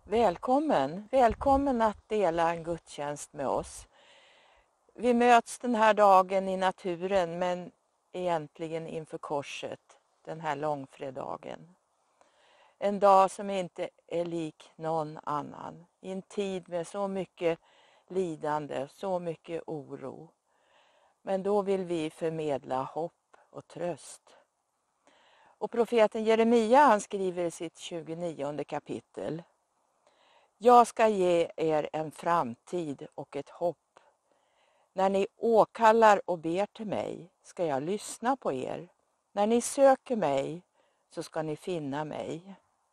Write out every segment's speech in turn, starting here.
Välkommen att dela en gudstjänst med oss. Vi möts den här dagen i naturen men egentligen inför korset, den här långfredagen. En dag som inte är lik någon annan. I en tid med så mycket lidande, så mycket oro. Men då vill vi förmedla hopp och tröst. Och profeten Jeremia, han skriver i sitt 29:e kapitel: Jag ska ge er en framtid och ett hopp. När ni åkallar och ber till mig ska jag lyssna på er. När ni söker mig så ska ni finna mig.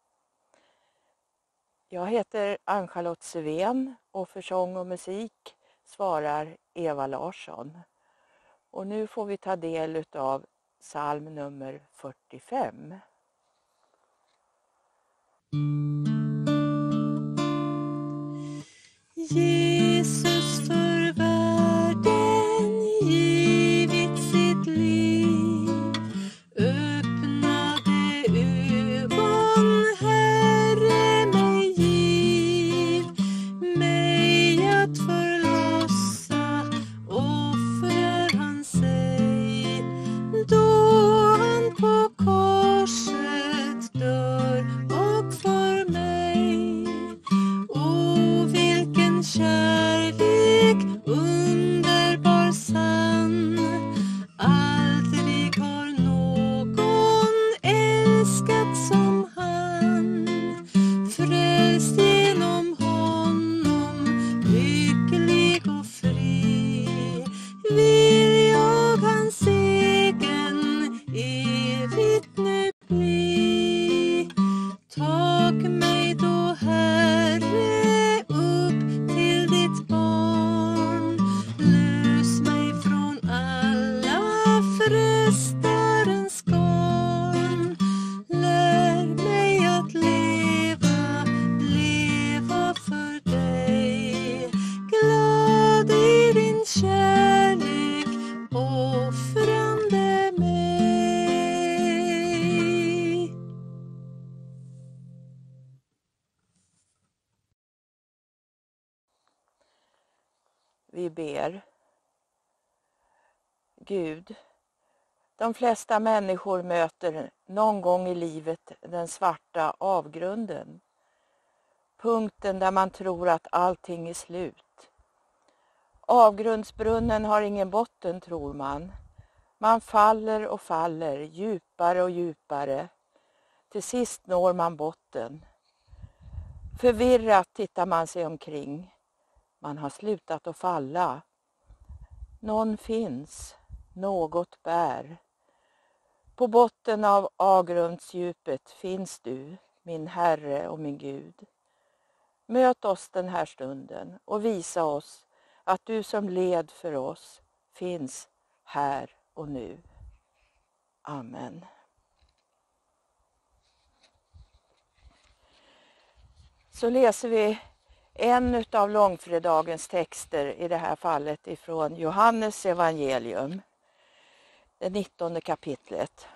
Jag heter Ann-Charlotte Sevén och för sång och musik svarar Eva Larsson. Och nu får vi ta del av psalm nummer 45. Jesus för världen givit sitt liv, öppnade ögon, Herre mig giv, mig att förlossa, offrar han sig, då han på korset dör och för mig. O vilken kärlek, underbar sann, aldrig har någon älskat som han. Frälst genom honom, lycklig och fri, vill jag hans egen evigt nu bli. Tag mig då, Herre, upp till ditt barn. Lös mig från alla frestarens garn. Lär mig att leva för dig. Glad i din kärlek, offrande mig. Vi ber. Gud, de flesta människor möter någon gång i livet den svarta avgrunden. Punkten där man tror att allting är slut. Avgrundsbrunnen har ingen botten, tror man. Man faller och faller, djupare och djupare. Till sist når man botten. Förvirrat tittar man sig omkring. Man har slutat att falla. Någon finns, något bär. På botten av avgrundsdjupet finns du, min Herre och min Gud. Möt oss den här stunden och visa oss att du som led för oss finns här och nu. Amen. Så läser vi en av långfredagens texter, i det här fallet ifrån Johannes evangelium, det 19:e kapitlet.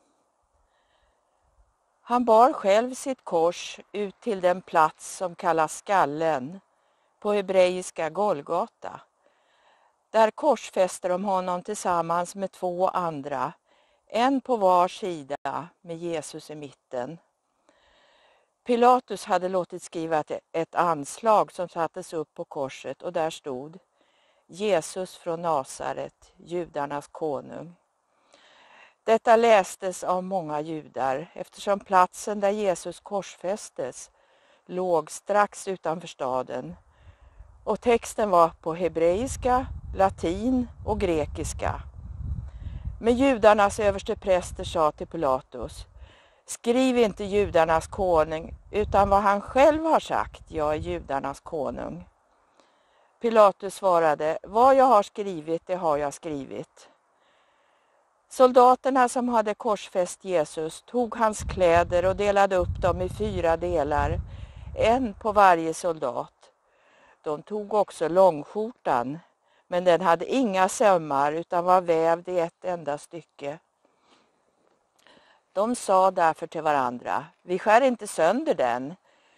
Han bar själv sitt kors ut till den plats som kallas skallen, på hebreiska Golgata. Där korsfäster de honom tillsammans med 2 andra, en på var sida med Jesus i mitten. Pilatus hade låtit skriva ett anslag som sattes upp på korset och där stod: Jesus från Nasaret, judarnas konung. Detta lästes av många judar eftersom platsen där Jesus korsfästes låg strax utanför staden. Och texten var på hebreiska, latin och grekiska. Men judarnas överstepräster sa till Pilatus: skriv inte judarnas konung utan vad han själv har sagt, jag är judarnas konung. Pilatus svarade: vad jag har skrivit, det har jag skrivit. Soldaterna som hade korsfäst Jesus tog hans kläder och delade upp dem i 4 delar, en på varje soldat. De tog också långskjortan, men den hade inga sömmar utan var vävd i ett enda stycke. De sa därför till varandra: vi skär inte sönder den,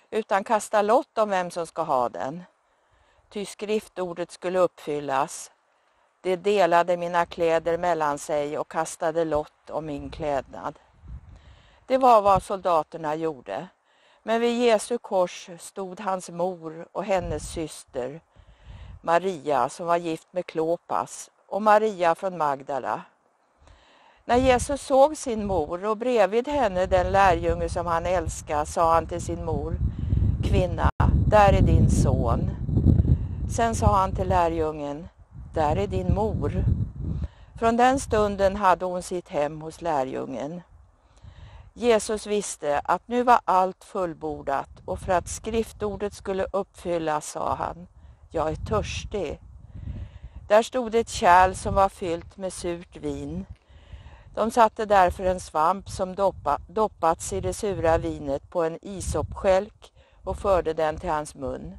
utan kasta lott om vem som ska ha den. Ty skriftordet skulle uppfyllas. De delade mina kläder mellan sig och kastade lott om min klädnad. Det var vad soldaterna gjorde. Men vid Jesu kors stod hans mor och hennes syster, Maria som var gift med Klopas, och Maria från Magdala. När Jesus såg sin mor och bredvid henne den lärjunge som han älskade, sa han till sin mor: Kvinna, där är din son. Sen sa han till lärjungen: Där är din mor. Från den stunden hade hon sitt hem hos lärjungen. Jesus visste att nu var allt fullbordat, och för att skriftordet skulle uppfyllas sa han: Jag är törstig. Där stod ett kärl som var fyllt med surt vin. De satte därför en svamp som doppats i det sura vinet på en isopskälk och förde den till hans mun.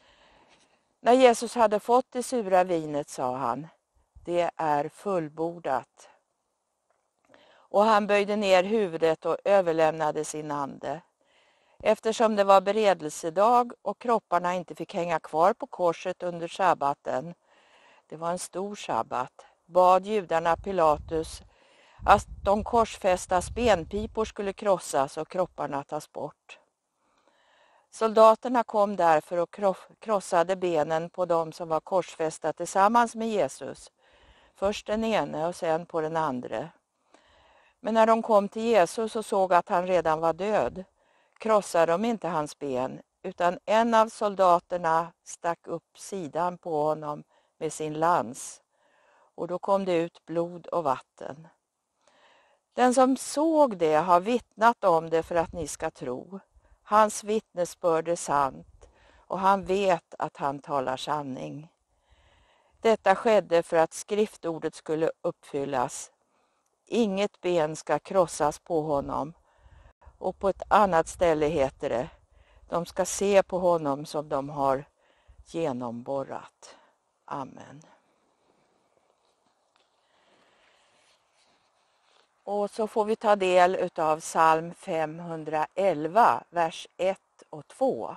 När Jesus hade fått det sura vinet sa han: Det är fullbordat. Och han böjde ner huvudet och överlämnade sin ande. Eftersom det var beredelsedag och kropparna inte fick hänga kvar på korset under sabbaten, det var en stor sabbat, bad judarna Pilatus att de korsfästas benpipor skulle krossas och kropparna tas bort. Soldaterna kom därför och krossade benen på dem som var korsfästa tillsammans med Jesus, först den ene och sen på den andra. Men när de kom till Jesus och såg att han redan var död, krossade de inte hans ben, utan en av soldaterna stack upp sidan på honom med sin lans, och då kom det ut blod och vatten. Den som såg det har vittnat om det för att ni ska tro. Hans vittnesbörd är sant, och han vet att han talar sanning. Detta skedde för att skriftordet skulle uppfyllas. Inget ben ska krossas på honom. Och på ett annat ställe heter det: de ska se på honom som de har genomborrat. Amen. Och så får vi ta del av psalm 511, vers 1 och 2.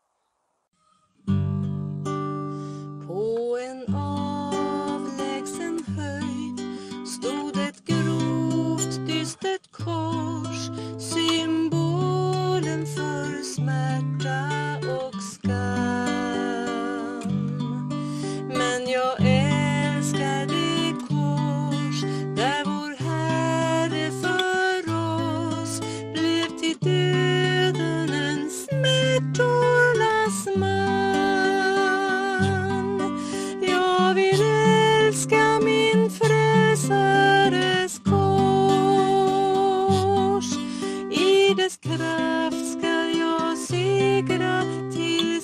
På en avlägsen höjd stod ett grovt dystert kors, symbolen för smärta och skam. Men jag älskar det kors där vår Herre för oss blev till döden en smärtornas man. Jag vill älska min frälsares kors. I dess kraft ska jag segra till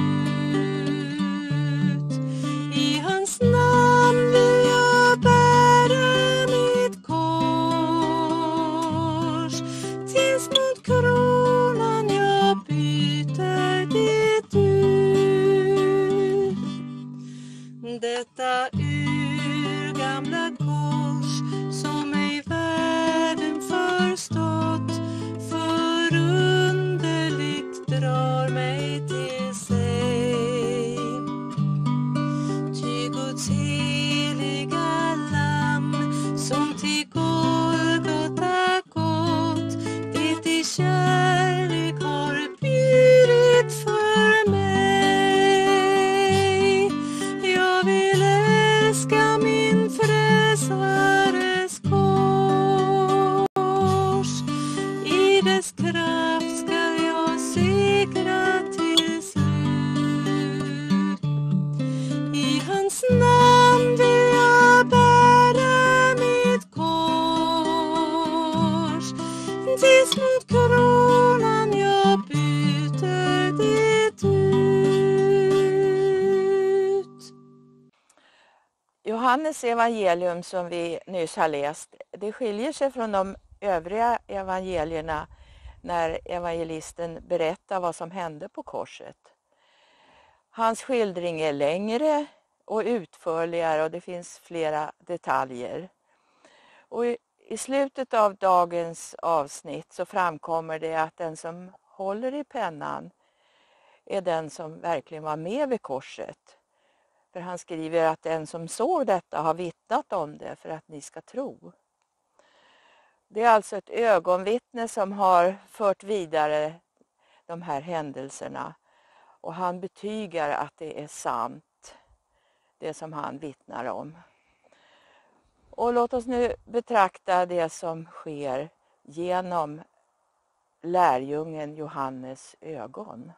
slut. I hans namn vill jag bära mitt kors. Tills mot kronan jag byter det ut. Detta urgamla kors som ej världen förstått, förunderligt drar mig till sig. Ty Guds heliga lamm som till Golgata gått, det i kärlek har bjudit för mig. Jag vill älska min frälsares kors. I dess kraft ska jag segra till slut. I hans namn vill jag bära mitt kors. Tills mot kronan jag byter det ut. Johannes evangelium som vi nyss har läst, det skiljer sig från de övriga evangelierna när evangelisten berättar vad som hände på korset. Hans skildring är längre och utförligare och det finns flera detaljer. Och i slutet av dagens avsnitt så framkommer det att den som håller i pennan är den som verkligen var med vid korset. För han skriver att den som såg detta har vittnat om det för att ni ska tro. Det är alltså ett ögonvittne som har fört vidare de här händelserna. Och han betygar att det är sant, det som han vittnar om. Och låt oss nu betrakta det som sker genom lärjungen Johannes ögon.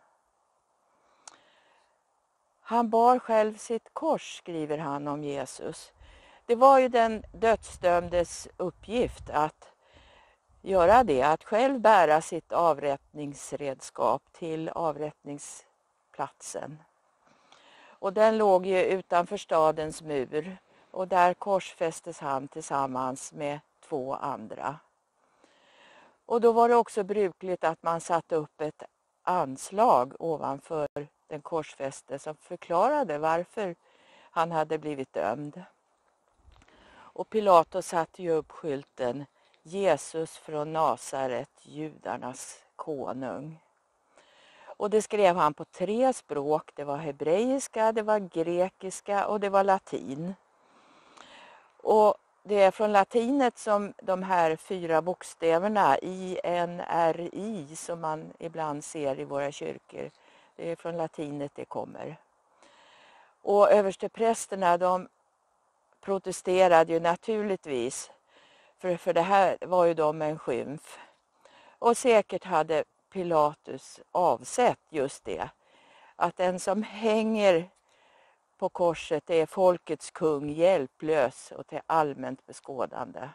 Han bar själv sitt kors, skriver han om Jesus. Det var ju den dödsdömdes uppgift att göra det, att själv bära sitt avrättningsredskap till avrättningsplatsen. Och den låg ju utanför stadens mur och där korsfästes han tillsammans med 2 andra. Och då var det också brukligt att man satte upp ett anslag ovanför den korsfäste som förklarade varför han hade blivit dömd. Och Pilatus satte ju upp skylten Jesus från Nasaret, judarnas konung. Och det skrev han på 3 språk. Det var hebreiska, det var grekiska och det var latin. Och det är från latinet som de här 4 bokstäverna INRI som man ibland ser i våra kyrkor. Det är från latinet det kommer. Och översteprästerna de protesterade ju naturligtvis. För det här var ju de en skymf. Och säkert hade Pilatus avsett just det. Att den som hänger på korset är folkets kung, hjälplös och till allmänt beskådande.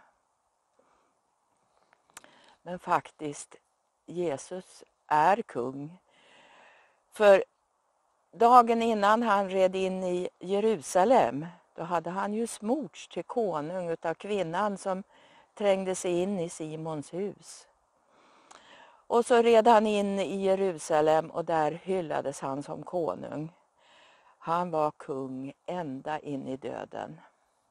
Men faktiskt, Jesus är kung. För dagen innan han red in i Jerusalem, då hade han ju smorts till konung utav kvinnan som trängde sig in i Simons hus. Och så red han in i Jerusalem och där hyllades han som konung. Han var kung ända in i döden.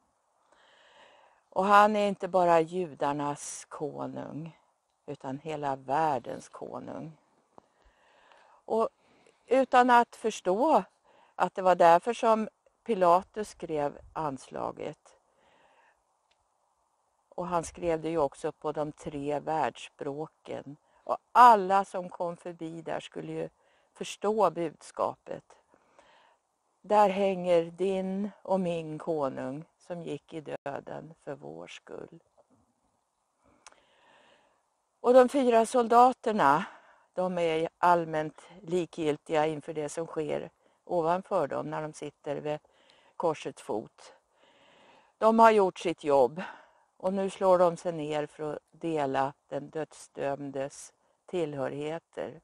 Och han är inte bara judarnas konung utan hela världens konung. Och utan att förstå att det var därför som Pilatus skrev anslaget. Och han skrev det ju också på de 3 världsspråken. Och alla som kom förbi där skulle ju förstå budskapet. Där hänger din och min konung som gick i döden för vår skull. Och de 4 soldaterna, de är allmänt likgiltiga inför det som sker ovanför dem när de sitter vid korsets fot. De har gjort sitt jobb och nu slår de sig ner för att dela den dödsdömdes tillhörigheter.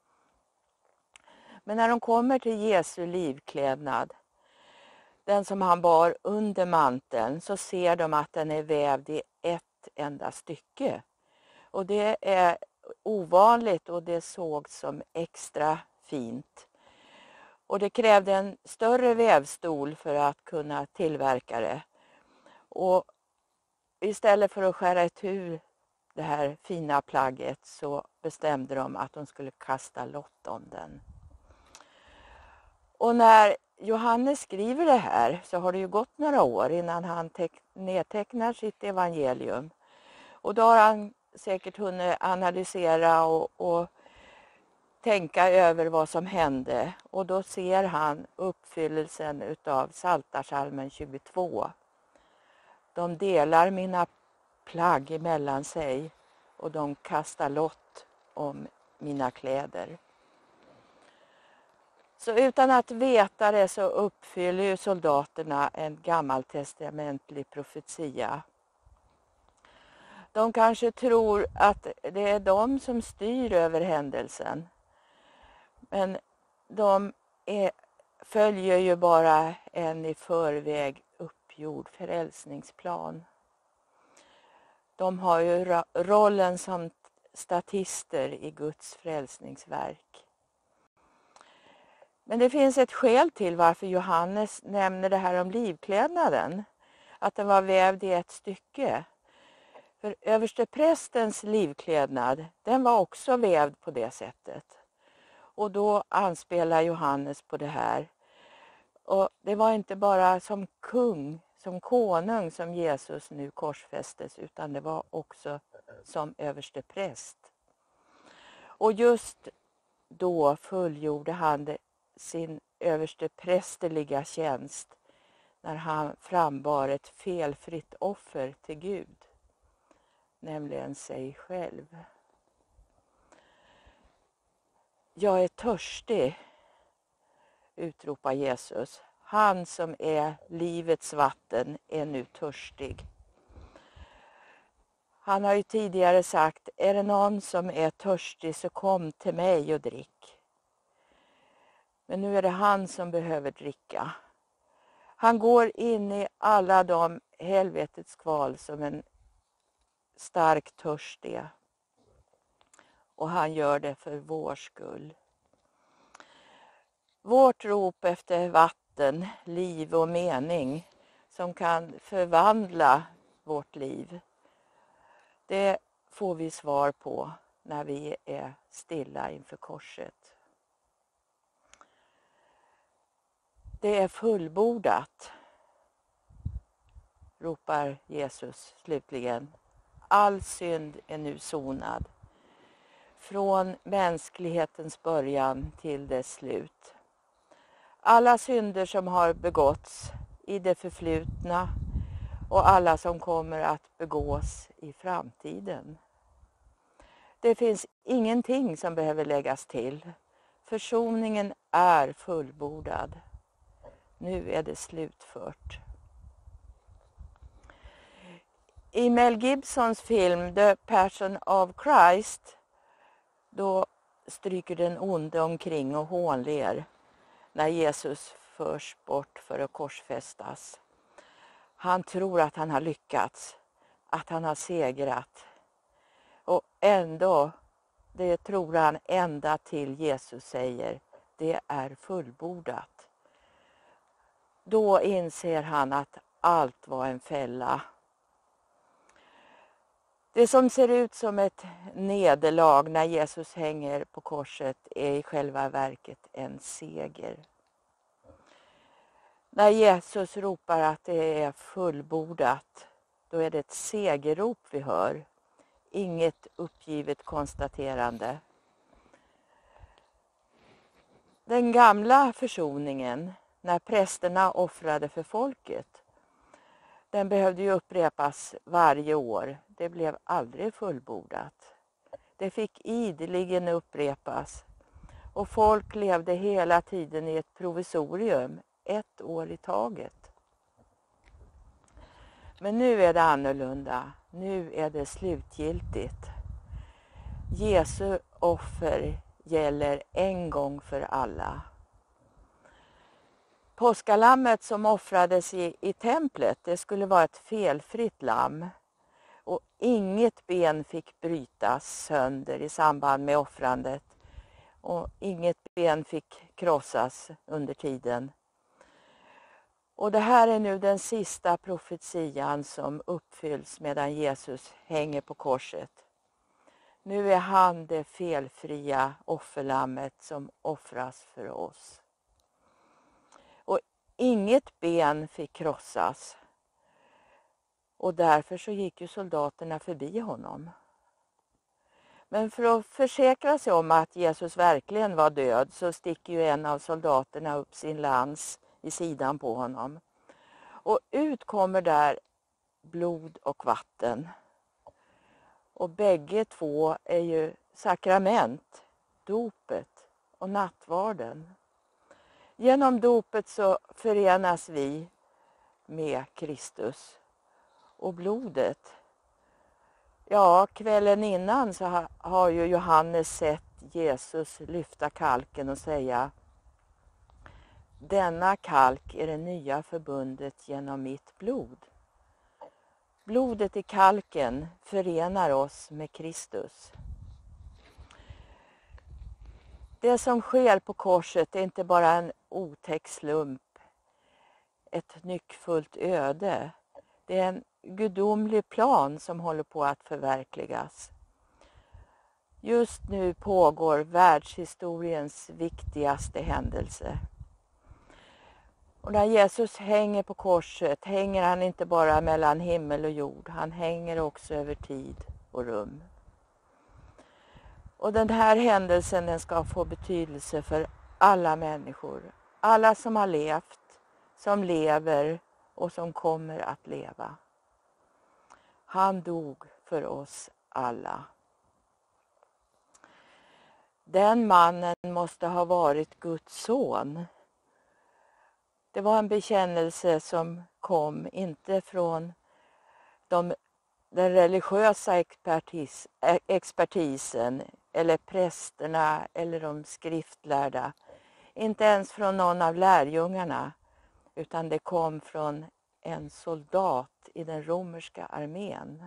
Men när de kommer till Jesu livklädnad, den som han bar under manteln, så ser de att den är vävd i ett enda stycke. Och det är ovanligt och det sågs som extra fint. Och det krävde en större vävstol för att kunna tillverka det. Och istället för att skära itu det här fina plagget så bestämde de att de skulle kasta lott om den. Och när Johannes skriver det här så har det ju gått några år innan han nedtecknar sitt evangelium. Och då har han säkert hunnit analysera och tänka över vad som hände. Och då ser han uppfyllelsen utav Psaltarpsalmen 22. De delar mina plagg emellan sig och de kastar lott om mina kläder. Så utan att veta det så uppfyller ju soldaterna en gammaltestamentlig profetia. De kanske tror att det är de som styr över händelsen. Men de följer ju bara en i förväg uppgjord frälsningsplan. De har ju rollen som statister i Guds frälsningsverk. Men det finns ett skäl till varför Johannes nämner det här om livklädnaden. Att den var vävd i ett stycke. För översteprästens livklädnad, den var också vävd på det sättet. Och då anspelar Johannes på det här. Och det var inte bara som kung, som konung som Jesus nu korsfästes, utan det var också som överstepräst. Och just då fullgjorde han sin översteprästerliga tjänst när han frambar ett felfritt offer till Gud, nämligen sig själv. Jag är törstig, utropar Jesus. Han som är livets vatten är nu törstig. Han har ju tidigare sagt, är det någon som är törstig så kom till mig och drick. Men nu är det han som behöver dricka. Han går in i alla de helvetets kval som en stark törst är. Och han gör det för vår skull. Vårt rop efter vatten, liv och mening som kan förvandla vårt liv, det får vi svar på när vi är stilla inför korset. Det är fullbordat, ropar Jesus slutligen. All synd är nu sonad. Från mänsklighetens början till dess slut. Alla synder som har begåtts i det förflutna och alla som kommer att begås i framtiden. Det finns ingenting som behöver läggas till. Försoningen är fullbordad. Nu är det slutfört. I Mel Gibsons film The Passion of Christ, då stryker den onde omkring och hånler när Jesus förs bort för att korsfästas. Han tror att han har lyckats, att han har segrat. Och ändå, det tror han ända till Jesus säger, det är fullbordat. Då inser han att allt var en fälla. Det som ser ut som ett nederlag när Jesus hänger på korset är i själva verket en seger. När Jesus ropar att det är fullbordat, då är det ett segerrop vi hör. Inget uppgivet konstaterande. Den gamla försoningen, när prästerna offrade för folket, den behövde ju upprepas varje år. Det blev aldrig fullbordat. Det fick ideligen upprepas. Och folk levde hela tiden i ett provisorium, ett år i taget. Men nu är det annorlunda. Nu är det slutgiltigt. Jesu offer gäller en gång för alla. Påskalammet som offrades i templet, det skulle vara ett felfritt lamm. Och inget ben fick brytas sönder i samband med offrandet. Och inget ben fick krossas under tiden. Och det här är nu den sista profetian som uppfylls medan Jesus hänger på korset. Nu är han det felfria offerlammet som offras för oss. Och inget ben fick krossas. Och därför så gick ju soldaterna förbi honom. Men för att försäkra sig om att Jesus verkligen var död så sticker ju en av soldaterna upp sin lans i sidan på honom. Och ut kommer där blod och vatten. Och bägge två är ju sakrament, dopet och nattvarden. Genom dopet så förenas vi med Kristus. Och blodet, ja, kvällen innan så har ju Johannes sett Jesus lyfta kalken och säga: denna kalk är det nya förbundet genom mitt blod. Blodet i kalken förenar oss med Kristus. Det som sker på korset är inte bara en otäck slump, ett nyckfullt öde. Det är en gudomlig plan som håller på att förverkligas. Just nu pågår världshistoriens viktigaste händelse. Och när Jesus hänger på korset hänger han inte bara mellan himmel och jord. Han hänger också över tid och rum. Och den här händelsen, den ska få betydelse för alla människor. Alla som har levt, som lever och som kommer att leva. Han dog för oss alla. Den mannen måste ha varit Guds son. Det var en bekännelse som kom inte från den religiösa expertisen eller prästerna eller de skriftlärda. Inte ens från någon av lärjungarna, utan det kom från en soldat i den romerska armén.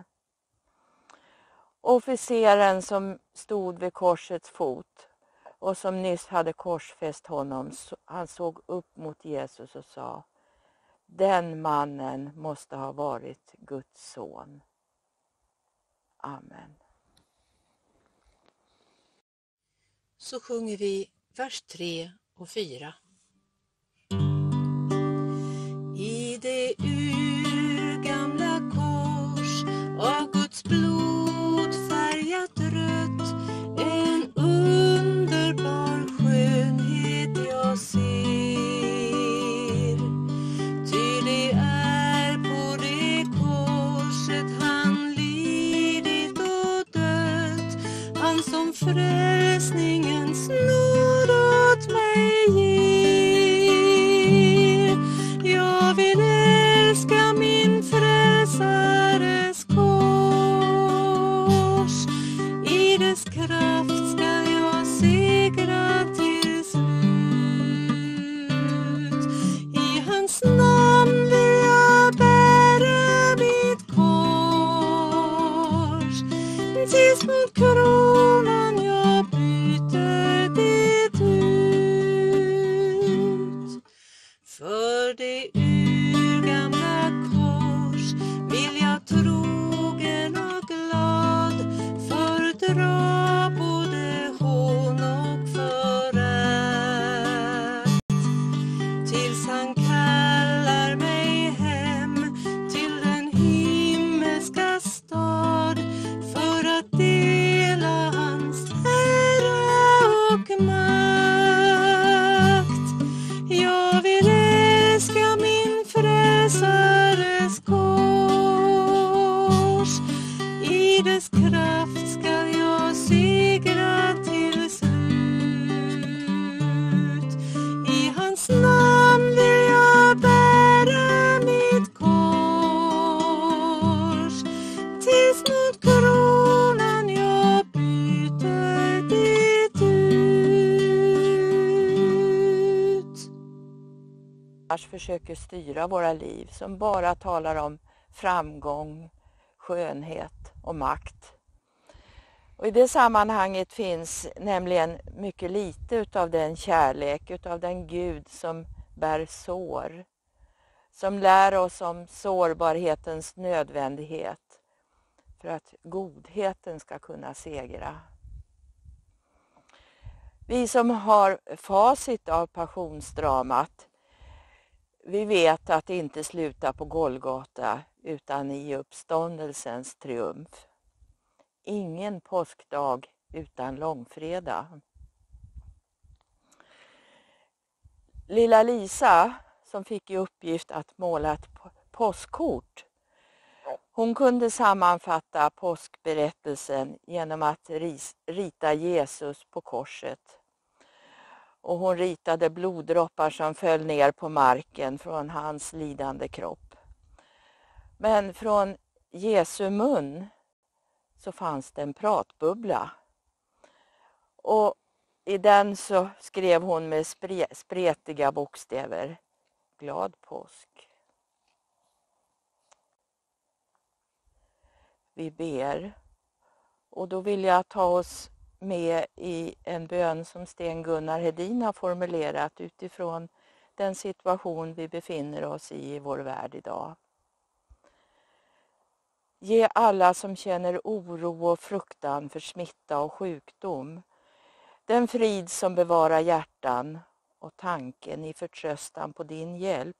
Officeren som stod vid korsets fot och som nyss hade korsfäst honom, han såg upp mot Jesus och sa: den mannen måste ha varit Guds son. Amen. Så sjunger vi vers 3 och 4. I det urgamla kors av Guds blod färgat rött, en underbar skönhet jag ser. Ty det är på det korset han lidit och dött, han som frälsningens nåd åt mig ger. Jag vill älska min frälsares kors, i dess kraft ska jag segra till slut. I hans namn vill jag bära mitt kors, tills mot kronan jag byter det ut. För det urgamla kors vill jag trogen och glad fördra både hån och förakt, tills han kallar mig hem till den himmelska stad, för att dela hans ära och makt. Jag vill älska min frälsares kors, i dess kraft ska jag segra till slut. I hans namn vill jag bära mitt kors, tills mot kronan jag byter det ut. Försöker styra våra liv, som bara talar om framgång, skönhet och makt. Och i det sammanhanget finns nämligen mycket lite utav den kärlek, utav den Gud som bär sår, som lär oss om sårbarhetens nödvändighet för att godheten ska kunna segra. Vi som har facit av passionsdramat, vi vet att det inte slutar på Golgata utan i uppståndelsens triumf. Ingen påskdag utan långfredag. Lilla Lisa, som fick i uppgift att måla ett påskkort, hon kunde sammanfatta påskberättelsen genom att rita Jesus på korset. Och hon ritade bloddroppar som föll ner på marken från hans lidande kropp. Men från Jesu mun så fanns det en pratbubbla. Och i den så skrev hon med spretiga bokstäver: Glad påsk. Vi ber. Och då vill jag ta oss med i en bön som Sten-Gunnar Hedin har formulerat utifrån den situation vi befinner oss i vår värld idag. Ge alla som känner oro och fruktan för smitta och sjukdom den frid som bevarar hjärtan och tanken i förtröstan på din hjälp.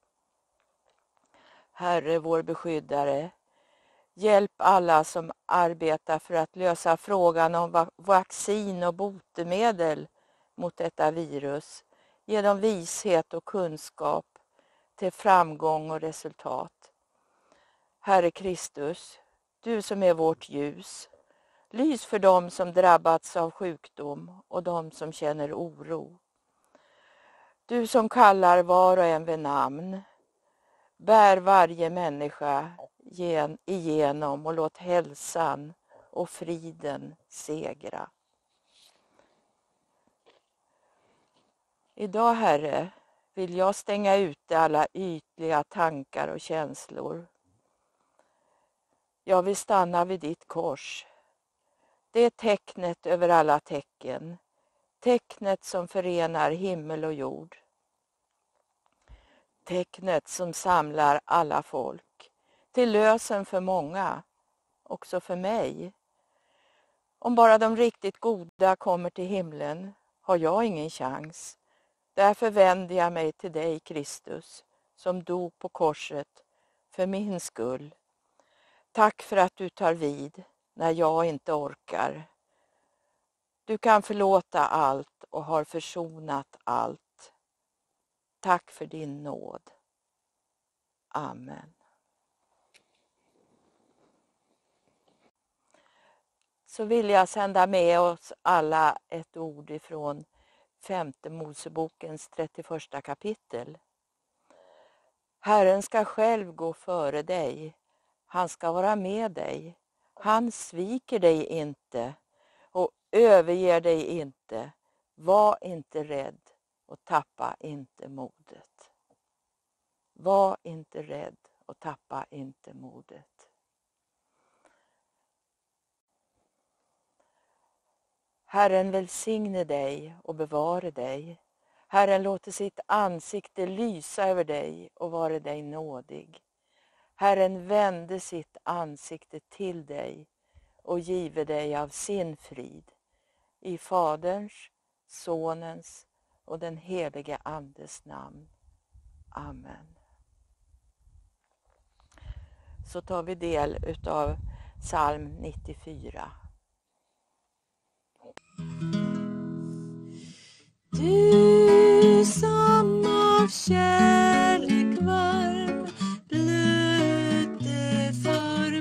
Herre vår beskyddare, hjälp alla som arbetar för att lösa frågan om vaccin och botemedel mot detta virus. Ge dem vishet och kunskap till framgång och resultat. Herre Kristus, du som är vårt ljus, lys för dem som drabbats av sjukdom och dem som känner oro. Du som kallar var och en vid namn, bär varje människa igenom och låt hälsan och friden segra. Idag, Herre, vill jag stänga ute alla ytliga tankar och känslor. Jag vill stanna vid ditt kors. Det är tecknet över alla tecken. Tecknet som förenar himmel och jord. Tecknet som samlar alla folk. Till lösen för många, också för mig. Om bara de riktigt goda kommer till himlen har jag ingen chans. Därför vänder jag mig till dig, Kristus, som dog på korset för min skull. Tack för att du tar vid när jag inte orkar. Du kan förlåta allt och har försonat allt. Tack för din nåd. Amen. Så vill jag sända med oss alla ett ord ifrån 5:e Mosebokens 31:a kapitel. Herren ska själv gå före dig. Han ska vara med dig. Han sviker dig inte och överger dig inte. Var inte rädd och tappa inte modet. Var inte rädd och tappa inte modet. Herren välsigne dig och bevare dig. Herren låter sitt ansikte lysa över dig och vare dig nådig. Herren vände sitt ansikte till dig och give dig av sin frid. I Faderns, Sonens och den helige Andes namn. Amen. Så tar vi del utav psalm 94. Du som av kärlek varm blödde för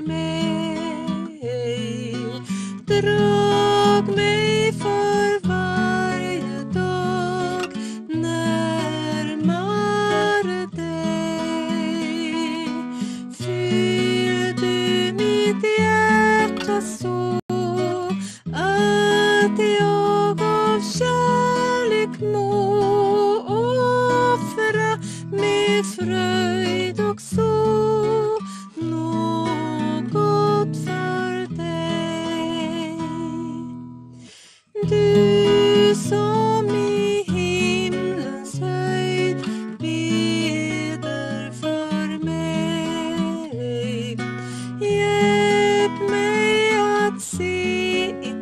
mig, drag mig för varje dag närmare dig. Fyll du mitt hjärta så att jag av kärlek må offra med fröjd och så något för dig. Du som i himlens höjd beder för mig, hjälp mig att se